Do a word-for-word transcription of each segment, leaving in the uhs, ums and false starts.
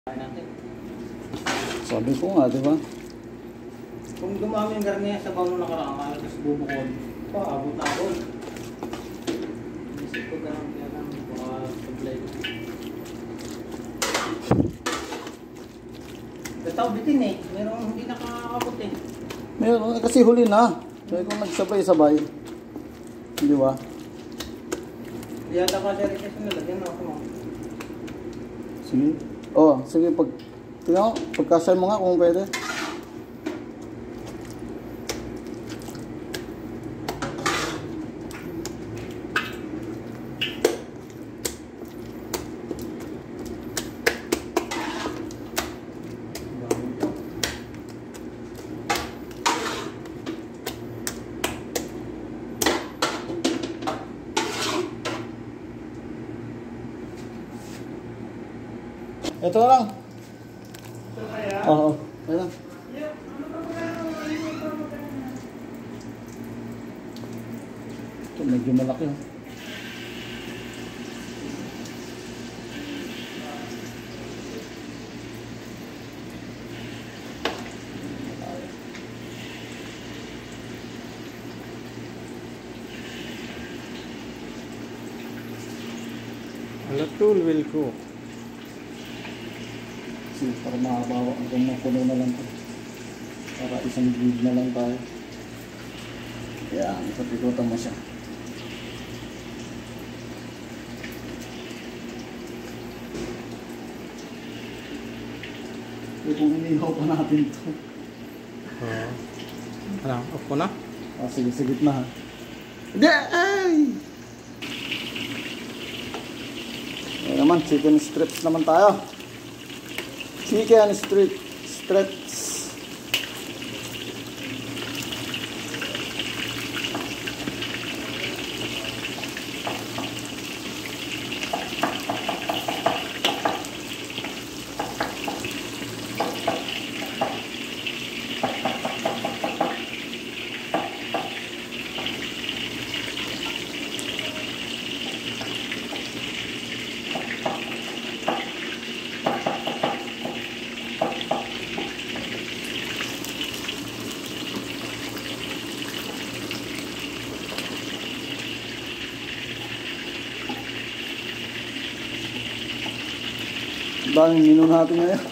Sabi ko nga, di ba? Kung dumami yung garniya sa baon na nakaraan, tapos bubukod, paabot na ako. Isip ko ganun kaya lang, baka supply ko. Gataw bitin eh, merong hindi nakakabot eh. Meron, kasi huli na. Kaya kung nagsabay-sabay. Di ba? Yata ka dyan rin kasi nalagyan na ako. Sige. Oh, sige, pag... Tingnan mo, pagkasal mo nga kung pwede. Ito na lang. Oo. Ayan. Ito medyo malaki. Oh. Alatul will cook. Para makabawa hanggang mapuno na lang ito. Para isang grid na lang tayo. Yan, ipapikutan mo siya. E kung inihaw pa natin ito. Oo. Ano, off ko na? Ah, sige, sige na ha. Hindi! Ay! Ayan naman, chicken strips naman tayo. Chicken strip strips. Daming menu natin ngayon.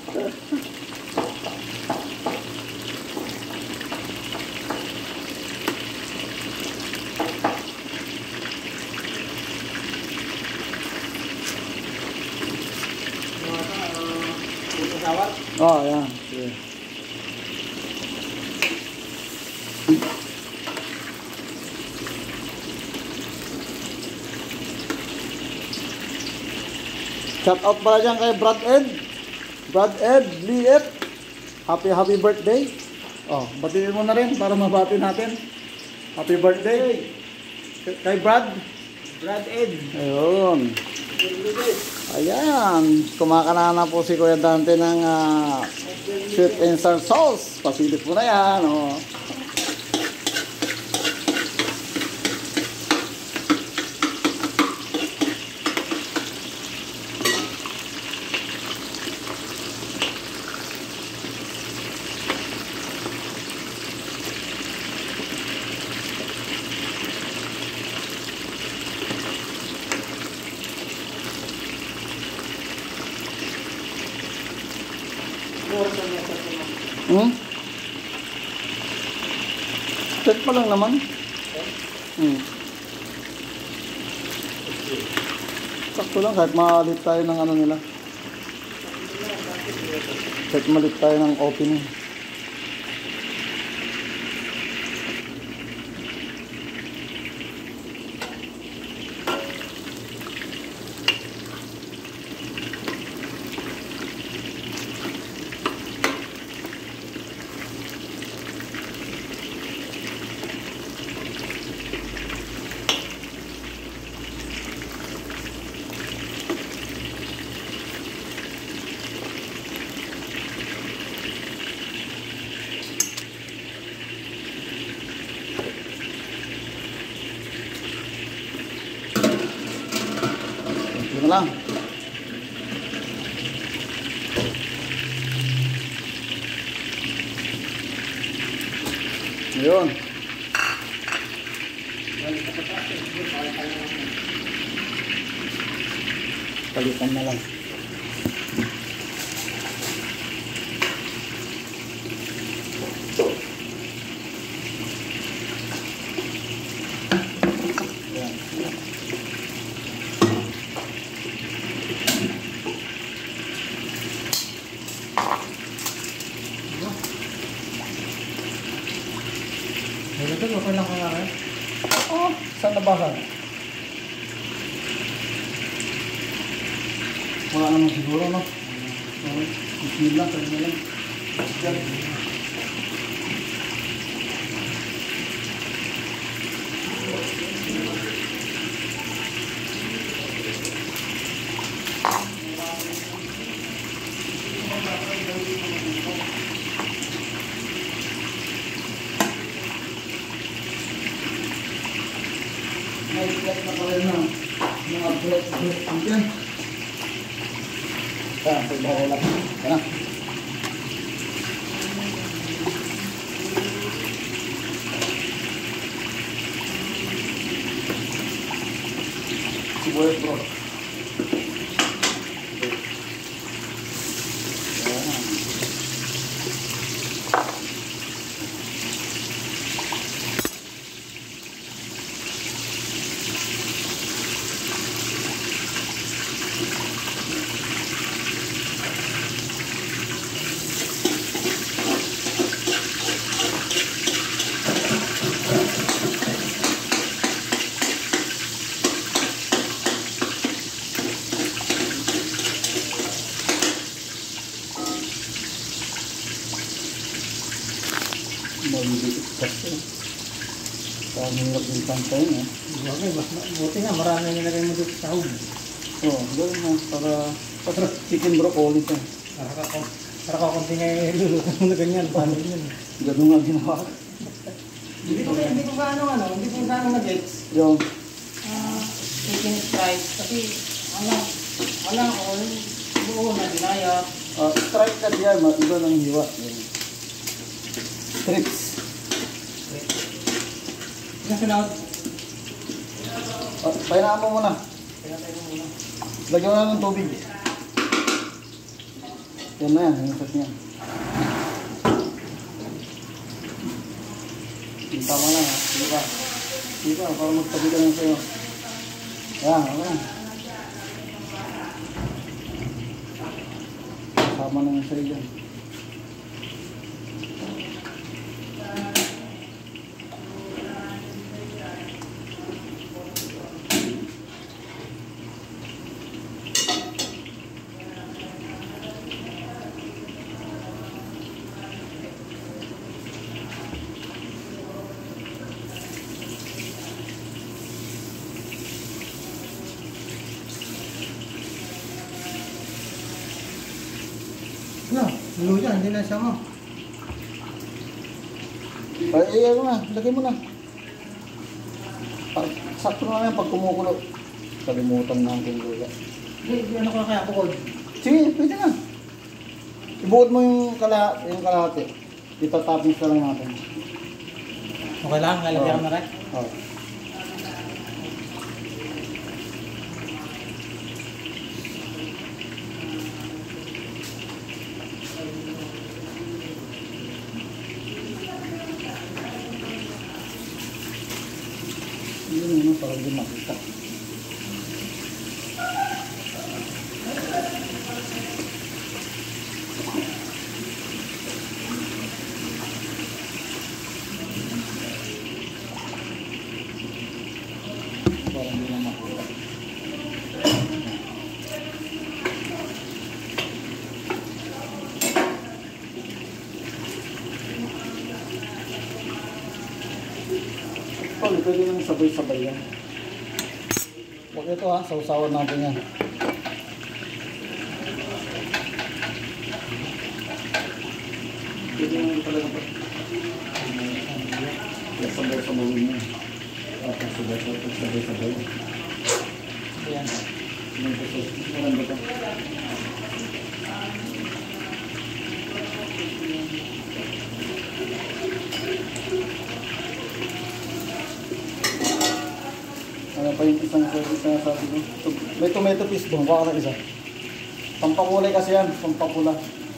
Oh, yan. Sige. Shout out pala dyan kay Brad Ed. Brad Ed, Liet. Happy happy birthday. Oh, batiin mo na rin para mabati natin. Happy birthday. Kay Brad. Brad Ed. Ayun. Ayan. Kumakana na po si Kuya Dante ng uh, sweet and sour sauce. Pasilip mo na yan. Oh. Hmm? Check pa lang naman. Hmm. Sakto lang kahit maalit tayo ng ano nila. Kahit malit tayo ng opening. lang. Yun. Palitan na lang. Yan. Ito, okay lang kaya kayo. Oh, saan nabasan? Wala naman siguro, no? Okay. Bismillah, sabi na lang. Yan. Nailat na pala na mga break-break dyan. Yan, pagbawa lang. Yan na. Sibuyas bro. Yan na. Malilit kasi. Parang hirap yung pantay niya. Okay, mas buti nga, marami nilagay mo dito sa hub. Oo, oh, gawin mo. Para, para chicken broccoli siya. Para ka, para ka konti nga iluluto mo na ganyan. Paano yun? Gano'n nga ginawa. Hindi ko hindi ko gaano ano, hindi ko gaano mag-gets. Yung, Ah, chicken fries. Kasi, ano, wala ko, buo na dinaya. uh, strike na diyan, iba ng hiwa. Yan. Strips. Kasi na, Uh, pahinaan mo muna. pinatay ko muna. Lagyan mo na ng tubig. Yan na yan, yung sauce niya. Yung tama lang ha, sige pa. Sige pa, para magtabi ka lang sa'yo. Yan, okay. Tama na yung sa'yo dyan. Ano, luya, hindi na siya mo. Ay, ay, ano na, lagay mo na. Pag, sakto na yan pag kumukulo. Kalimutan na ang luya. Hindi, ano ko kaya bukod? Sige, pwede na. Ibuod mo yung, kala, yung kalahati. Itatappings ka lang natin. Okay lang, lalagyan ko na rin. Oo. Yun yun, parang di makita. Parang di na makita. Oh, pwede nang sabay-sabay yan. Huwag ito ha, sausawan natin yan. Pwede nang talaga pa. Sabay-sabay mo. Tapos sabay-sabay, sabay-sabay. Ayan. Maganda ito. yung sinasabi ko. May tomato paste doon, baka na isa. Pampakulay kasi yan, pampakula.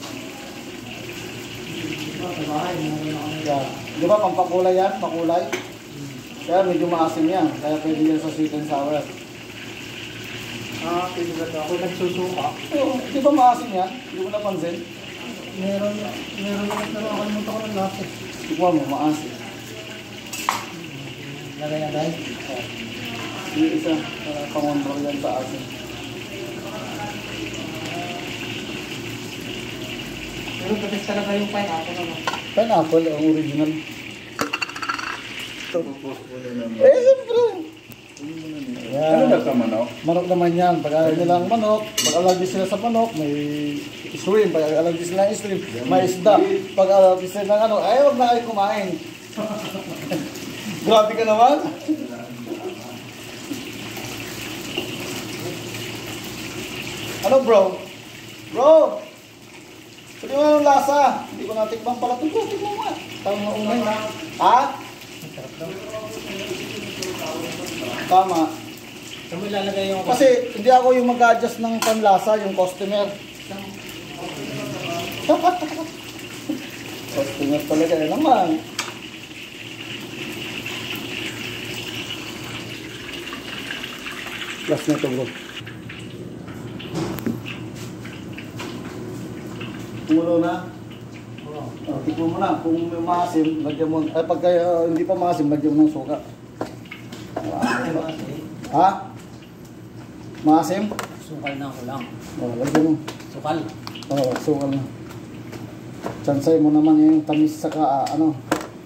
Yeah. Di ba pampakulay yan, pakulay? Kaya medyo maasim yan, kaya pwede yan sa sweet and sour. Ah, pinigat ako nagsusuka. Oo, di ba maasim yan? Hindi mo napansin? Meron, meron naman na nakalimutan ko ng lasa. Tignan mo, maasim. Lagay-lagay. Oh. Yung isa, para pangontrol yan sa asin. Pero patis talaga yung pineapple naman. Pineapple, ang original. Ito. Eh, siyempre. Ano ba sa manok? Manok naman yan. Pag ayaw nilang manok, pag allergy sila sa manok, may shrimp. Pag allergy sila ng shrimp, may isda. Pag allergy sila ng ano, ay huwag na kayo kumain. Grabe ka naman. Ano bro? Bro! Sabi mo anong lasa? Hindi ko natikman pala ito. Bro, tikman mo nga. Tama mo umay na. Ha? Tama. Saan mo ilalagay yung... Kasi hindi ako yung mag-adjust ng panlasa, yung customer. Customer talaga eh naman. Last na ito bro. Tumulo na. Oo. Oh, tignan mo na. Kung may maasim, lagyan mo. Eh pagka uh, hindi pa maasim, lagyan mo ng suka. Ha? Maasim? Sukal na ako lang. Oh, lagyan mo. Sukal. Oo, oh, sukal na. Chansay mo naman yung tamis saka uh, ano.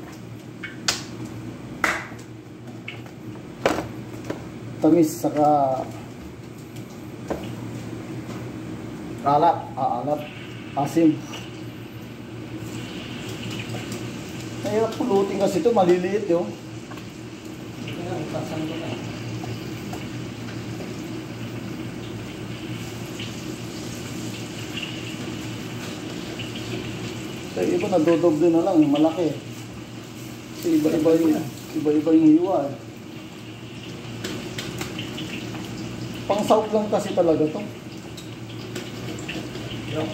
Tamis saka alat, ah, alat, asim. Mahirap pulutin kasi ito, maliliit yun. Kaya, ipaksan ko na. Sa iba nadodoble na lang, yung malaki. Kasi iba-iba yung, iba-iba yung hiwa eh. Pang south lang kasi talaga to. Yung.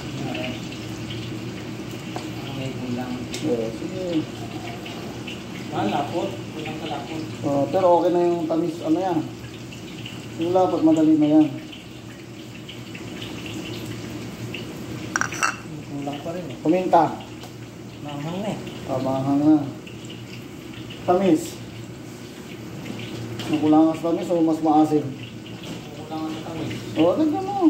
Okay, kulang. Yeah, sige. Malapot. Kulang kalapot. Uh, pero okay na yung tamis, ano yan. Yung lapot, madali na yan. Kulang pa rin eh. Kuminta. Manghang na eh. Ah, mahang na. Tamis. Nakulangan sa tamis o mas maasim? Kulangan na kami. O, oh, lagyan mo.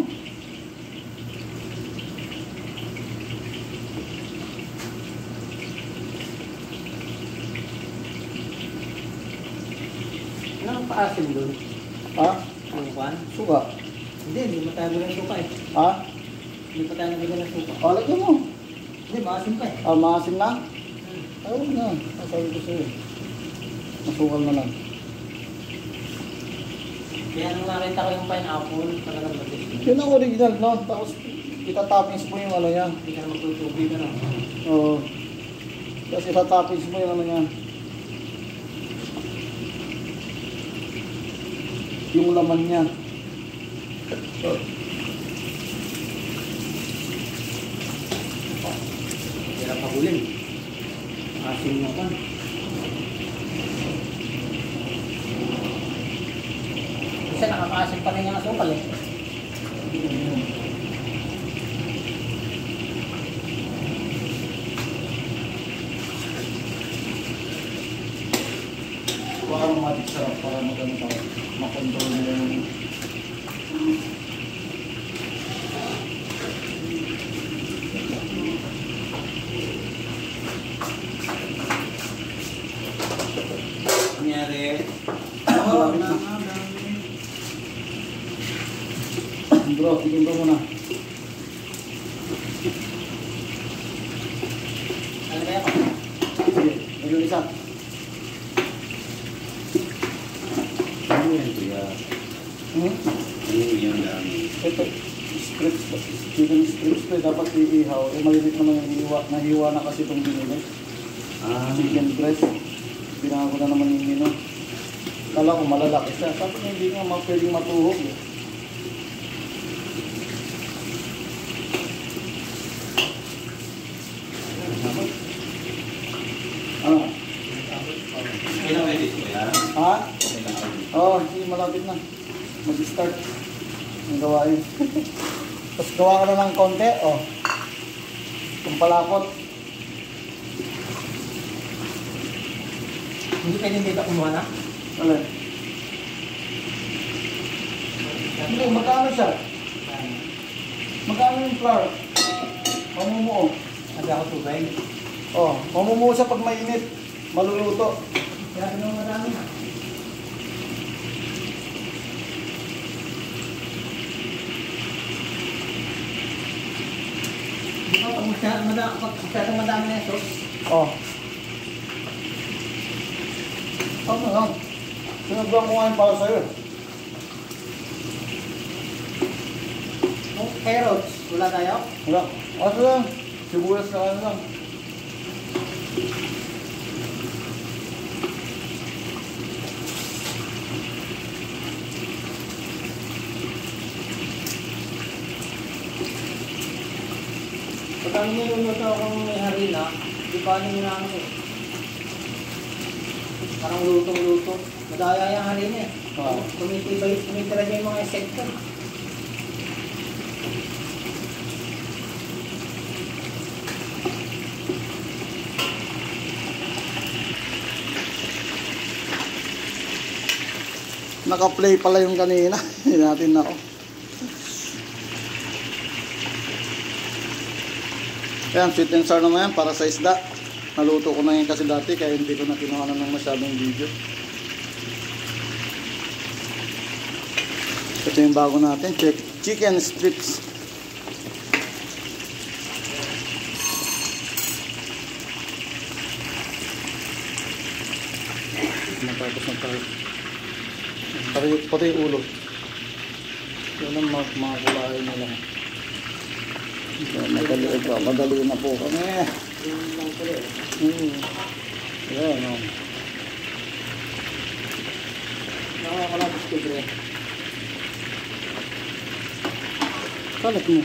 Ano ang paasim doon? Ha? Yung kwan? Suka. Hindi, hindi mo tayo ng suka eh. Ha? Hindi pa tayo nabigyan ng suka. O, oh, lagyan mo. Hindi, maasim pa eh. Ah, maasim na? Hmm. Ay, huwag na. Sabi ko sa'yo. Masukal na lang. Kaya nung nakita ko yung pineapple, talagang batis. Yun ang original, no? Tapos, itatoppings mo yung ano niya. Hindi ka na magtutubig na no? Oo. Tapos itatoppings mo yung ano niya. Yung laman niya. Hirap pagulin. Asim mo kan. Kasi nakakaasim pa rin yung asukal eh. Baka matik sarap para maganda. Makontrol nila yung... Nangyari. Oo, bro, tigil ko muna. Ano kaya pa? Sige, mayroon isa. Ano yan kuya? Hmm? Ano yan dami? Ito, strips, chicken strips to, dapat iihaw. Eh, malilit naman yung hiwa. Nahiwa na kasi itong binili. Ah, Chicken breast. Binago na naman yung mino. Kala ko malalaki siya. Sabi ko hindi nga ma- pwedeng matuhog. Eh. Ano? Kailan pwede kuya? Ha? Oo, oh, hindi malapit na. Mag-start ang gawain. Tapos gawa ka na ng konti, oh. Itong palakot. Hindi pwedeng dito kumuha na? Alin? Hindi, magkano siya? Magkano yung flour? Mamumuo. Sabi ako tubig. Oh, mamumuo siya pag mainit. Maluluto. Kaya nung marami na. Di ba pag masyadong madami, pag masyadong madami na ito, Oh. Ano na lang? Sinagdan ko nga yung para sa'yo. kung carrots, wala tayo? Wala. Ano lang? Sibuyas na ano lang. Pag ang niluluto akong may harina, di ba nyo na ano eh. Parang lutong-luto. Madaya yung harina eh. Oo. Tumitibay, tumitira niya yung mga insekto. Naka-play pala yung kanina. Hindi natin na, oh. Ayan, sweet and sour naman yan para sa isda. Naluto ko na yan kasi dati kaya hindi ko na kinuha na ng masyadong video. Ito yung bago natin, chicken strips. Matapos na tayo. Pati, pati yung ulo. Yan ang mga, mga kulahin nila. So, madali, ito, madali na po kami. Hmm. Ayan, o. Nakakalabas ko bre. Kalat mo.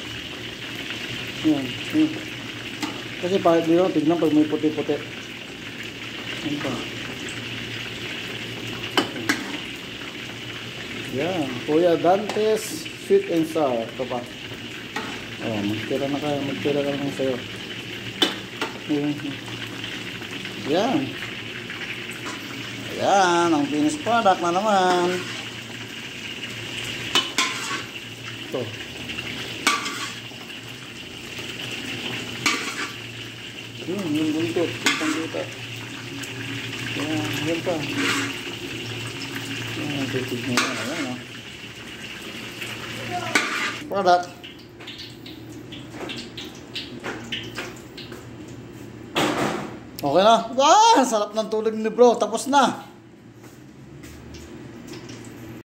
Ayan. Ayan. Kasi pahit dito, tignan pag may puti-puti. Ayan pa. Yan, Kuya Dante's sweet and sour. Ito pa. Oh, magtira na kayo, magtira ka lang sa'yo. Yan. Ayan, ang finished product na naman. Ito. Yun, yung buntot. Yung dito. Yan, yan pa. Yan, titig mo yan. Ayan, oh. Product. Okay na. Ah, sarap ng tulog ni bro. Tapos na.